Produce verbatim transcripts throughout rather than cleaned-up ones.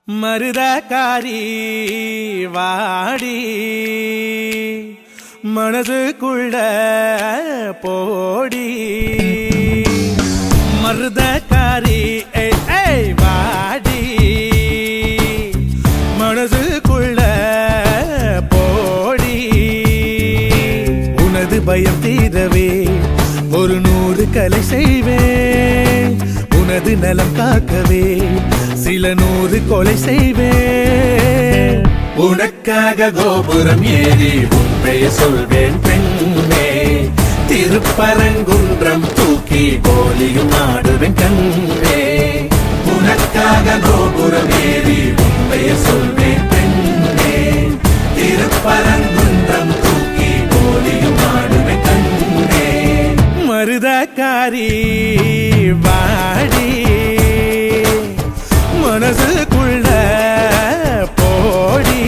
மருதக்காரி வாடி மனசுக்குள்ள போடி மருதக்காரி ஏய் வாடி மனசுக்குள்ள போடி உனது பயம் தீரவே ஒரு நூறு கலை செய்வேன் உனது நலம் காக்கவே சில நூறு கொலை செய்வேன் உனக்காக கோபுரம் ஏறி உன் பெயர் சொல்வேன் பெண்ணே திருப்பரங்குன்றம் தூக்கி கோலியும் ஆடுவேன் கண்ணே உனக்காக கோபுரம் ஏறி உன் பெயர் சொல்வேன் பெண்ணே திருப்பரங்குன்றம் தூக்கி கோலியும் ஆடுவேன் கண்ணே மருதக்காரி வாடி மனசுக்குள்ள போடி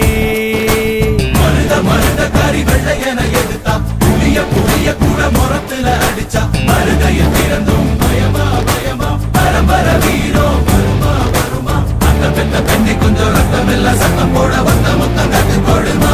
மருத மருத காரி வெள்ளையன எடுத்தா புளிய புளிய கூட முரத்துல அடிச்சா மருதையில் பிறந்தும் பயமா பயமா பரம்பர வீரோ வருமா வருமா அந்த பெத்த பெண்ணை கொஞ்சம் ரத்தம் எல்லாம் சத்தம் போட வந்த முத்தம் கட்டு கொடுமா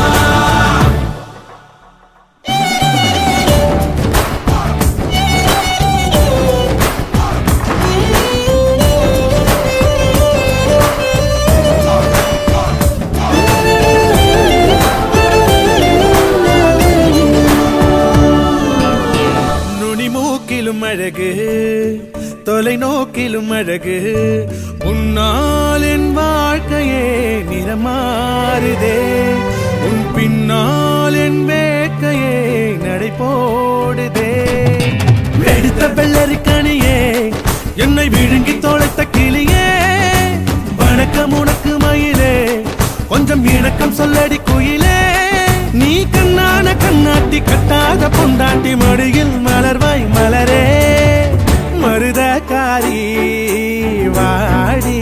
அழகு தொலை நோக்கிலும் அழகு உன்னால் என் வாழ்க்கையே நிறமாறுதே உன் பின்னால் என் வேட்கையே நடை போடுதே வெடித்த வெள்ளரிக்கணியே என்னை விழுங்கி தொலைத்த கிளியே வணக்கம் உனக்கு மயிலே கொஞ்சம் இணக்கம் சொல்லடி குயிலே நீ கண்ணான கண்ணாட்டி கட்டாத பொண்டாட்டி மடியில் மலர்வாய் மலரே மருதக்காரி வாடி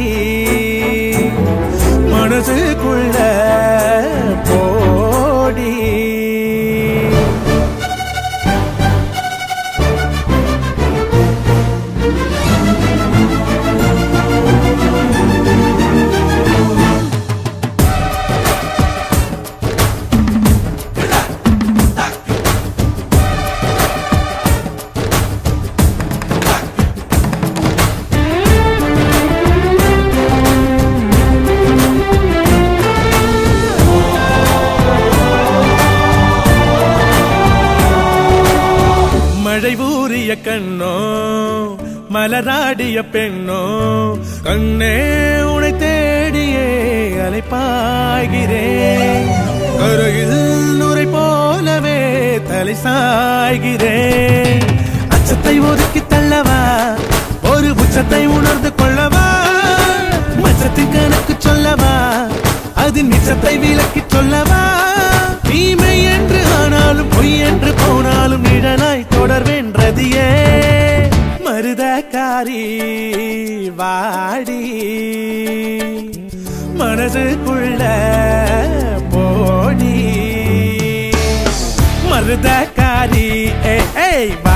மனசுக்குள்ள போடி மழை ஊறிய கண்ணோ மலராடிய பெண்ணோ கண்ணே உனை தேடியே அலைப்பாய்கிறேன் கரையில் நுரை போலவே தலை சாய்கிறேன் அச்சத்தை ஒதுக்கி தள்ளவா ஒரு உச்சத்தை உணர்ந்து கொள்ளவா மச்சத்தின் கணக்கு சொல்லவா அதன் மிச்சத்தை விலக்கி சொல்லவா தீமை என்று ஆனாலும் பொய் என்று போனாலும் நிழலாய் தொடர்வென்றதியே மருதக்காரி வாடி மனசுக்குள்ள போடி மருதக்காரி ஏய்